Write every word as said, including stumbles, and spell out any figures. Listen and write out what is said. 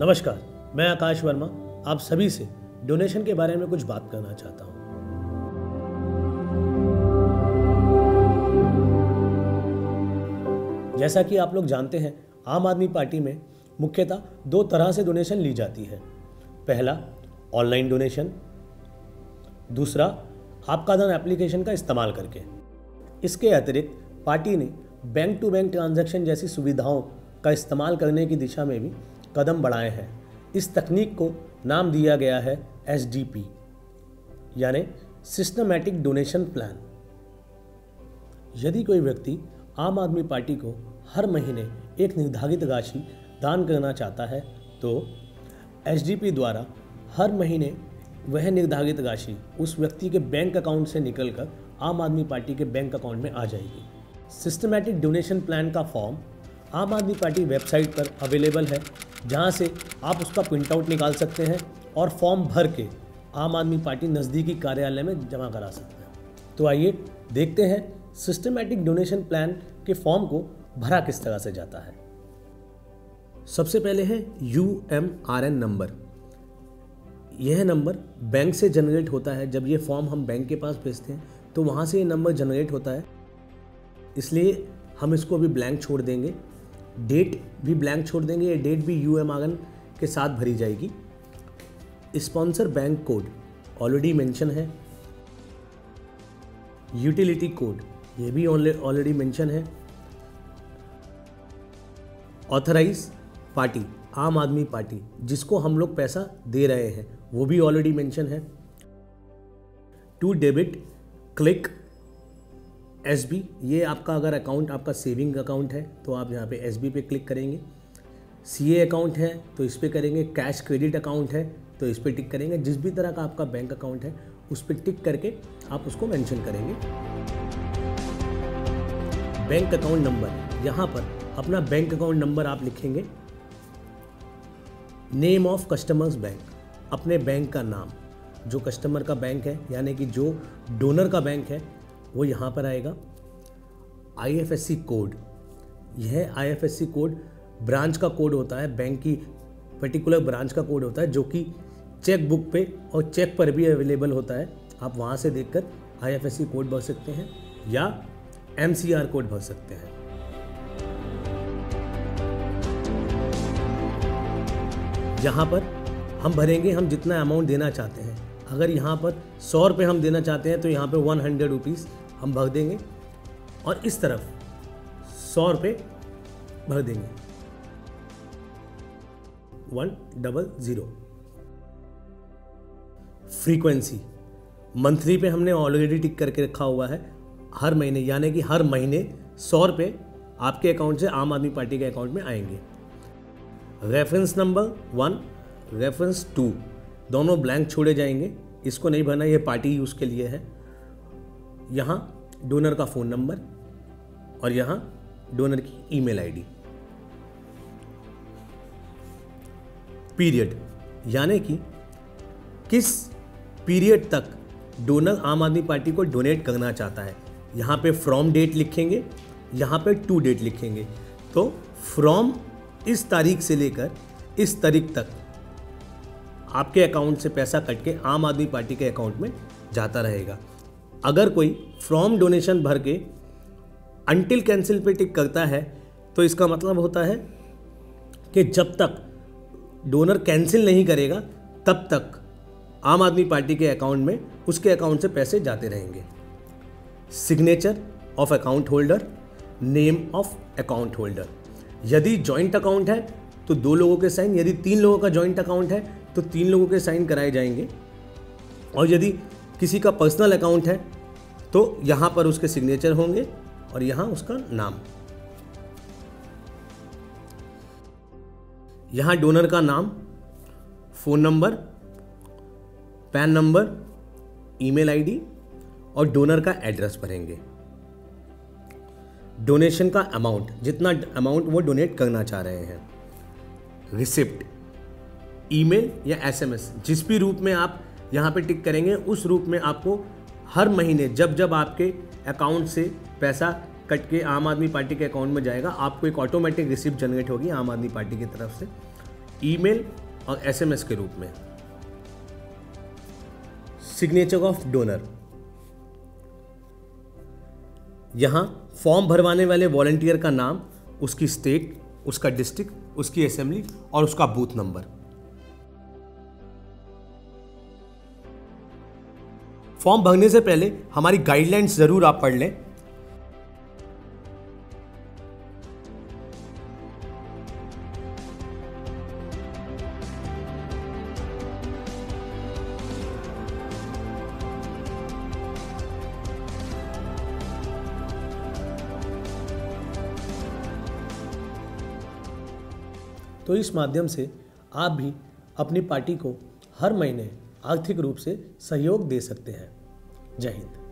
नमस्कार, मैं आकाश वर्मा आप सभी से डोनेशन के बारे में कुछ बात करना चाहता हूँ। जैसा कि आप लोग जानते हैं, आम आदमी पार्टी में मुख्यतः दो तरह से डोनेशन ली जाती है। पहला ऑनलाइन डोनेशन, दूसरा आपका धन एप्लीकेशन का इस्तेमाल करके। इसके अतिरिक्त पार्टी ने बैंक टू बैंक ट्रांजैक्शन जैसी सुविधाओं का इस्तेमाल करने की दिशा में भी कदम बढ़ाए हैं। इस तकनीक को नाम दिया गया है एस डी पी यानी सिस्टमैटिक डोनेशन प्लान। यदि कोई व्यक्ति आम आदमी पार्टी को हर महीने एक निर्धारित राशि दान करना चाहता है तो एस डी पी द्वारा हर महीने वह निर्धारित राशि उस व्यक्ति के बैंक अकाउंट से निकलकर आम आदमी पार्टी के बैंक अकाउंट में आ जाएगी। सिस्टमैटिक डोनेशन प्लान का form Aam Aadmi party website पर अवेलेबल है, जहां से आप उसका प्रिंट आउट निकाल सकते हैं और फॉर्म भर के आम आदमी पार्टी नज़दीकी कार्यालय में जमा करा सकते हैं। तो आइए देखते हैं सिस्टमैटिक डोनेशन प्लान के फॉर्म को भरा किस तरह से जाता है। सबसे पहले है U M R N number. यह नंबर बैंक से जनरेट होता है। जब ये फॉर्म हम बैंक के पास भेजते हैं तो वहाँ से ये नंबर जनरेट होता है, इसलिए हम इसको अभी ब्लैंक छोड़ देंगे। डेट भी ब्लैंक छोड़ देंगे, ये डेट भी यू एम आर एन के साथ भरी जाएगी। Sponsor bank code already mention है। यूटिलिटी कोड ये भी ऑलरेडी मेंशन है। Authorise party Aam Aadmi party जिसको हम लोग पैसा दे रहे हैं वो भी ऑलरेडी मेंशन है। To debit click S B, ये आपका अगर अकाउंट आपका सेविंग अकाउंट है तो आप यहाँ पे एस बी पे क्लिक करेंगे। सी ए अकाउंट है तो इस पे करेंगे। कैश क्रेडिट अकाउंट है तो इस पे टिक करेंगे। जिस भी तरह का आपका बैंक अकाउंट है उस पर टिक करके आप उसको मेंशन करेंगे। बैंक अकाउंट नंबर, यहाँ पर अपना बैंक अकाउंट नंबर आप लिखेंगे। नेम ऑफ कस्टमर्स बैंक, अपने बैंक का नाम, जो कस्टमर का बैंक है यानी कि जो डोनर का बैंक है वो यहाँ पर आएगा। I F S C code, यह I F S C code branch का कोड होता है, बैंक की पर्टिकुलर ब्रांच का कोड होता है जो कि चेक बुक पे और चेक पर भी अवेलेबल होता है। आप वहाँ से देखकर I F S C code भर सकते हैं या एम सी आर कोड भर सकते हैं। यहाँ पर हम भरेंगे हम जितना अमाउंट देना चाहते हैं। अगर यहाँ पर सौ रुपये हम देना चाहते हैं तो यहाँ पे वन हंड्रेड रुपीज़ हम भर देंगे और इस तरफ सौ रुपये भर देंगे, one double zero. Frequency monthly पे हमने ऑलरेडी टिक करके रखा हुआ है। हर महीने यानी कि हर महीने सौ रुपये आपके अकाउंट से आम आदमी पार्टी के अकाउंट में आएंगे। Reference number one, reference two दोनों ब्लैंक छोड़े जाएंगे, इसको नहीं भरना, ये पार्टी यूज़ के लिए है। यहाँ डोनर का फ़ोन नंबर और यहाँ डोनर की ईमेल आईडी। पीरियड यानी कि किस पीरियड तक डोनर आम आदमी पार्टी को डोनेट करना चाहता है। यहाँ पे फ्रॉम डेट लिखेंगे, यहाँ पे टू डेट लिखेंगे। तो फ्रॉम इस तारीख से लेकर इस तारीख तक आपके अकाउंट से पैसा कट के आम आदमी पार्टी के अकाउंट में जाता रहेगा। अगर कोई फ्रॉम डोनेशन भर के अंटिल कैंसिल पे टिक करता है तो इसका मतलब होता है कि जब तक डोनर कैंसिल नहीं करेगा तब तक आम आदमी पार्टी के अकाउंट में उसके अकाउंट से पैसे जाते रहेंगे। Signature of account holder, name of account holder. यदि जॉइंट अकाउंट है तो दो लोगों के साइन, यदि तीन लोगों का जॉइंट अकाउंट है तो तीन लोगों के साइन कराए जाएंगे और यदि किसी का पर्सनल अकाउंट है तो यहाँ पर उसके सिग्नेचर होंगे और यहाँ उसका नाम। यहाँ डोनर का नाम, phone number, PAN number, email ID और डोनर का एड्रेस भरेंगे। डोनेशन का अमाउंट, जितना अमाउंट वो डोनेट करना चाह रहे हैं। रिसिप्ट, ईमेल या एसएमएस, जिस भी रूप में आप यहाँ पे टिक करेंगे उस रूप में आपको हर महीने जब जब आपके अकाउंट से पैसा कट के आम आदमी पार्टी के अकाउंट में जाएगा आपको एक ऑटोमेटिक रिसिप्ट जनरेट होगी आम आदमी पार्टी की तरफ से। ईमेल और एसएमएस के रूप में। सिग्नेचर ऑफ डोनर, यहाँ फॉर्म भरवाने वाले वॉलंटियर का नाम, उसकी स्टेट, उसका डिस्ट्रिक्ट, उसकी असेंबली और उसका बूथ नंबर। फॉर्म भरने से पहले हमारी गाइडलाइंस जरूर आप पढ़ लें। तो इस माध्यम से आप भी अपनी पार्टी को हर महीने आर्थिक रूप से सहयोग दे सकते हैं। जय हिंद।